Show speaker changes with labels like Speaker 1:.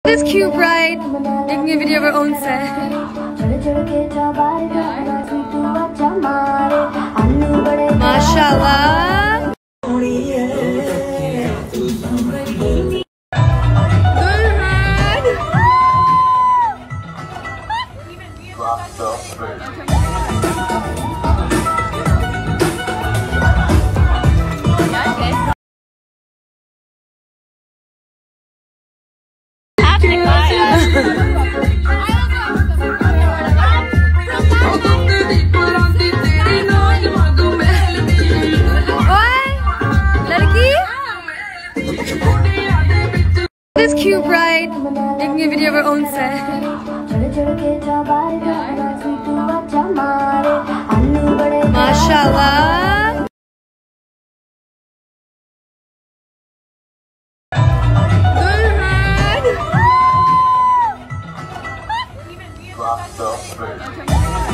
Speaker 1: This cute bride making a video of her own set. Mashallah. This cute bride making a video of her own set. Mashallah. Good.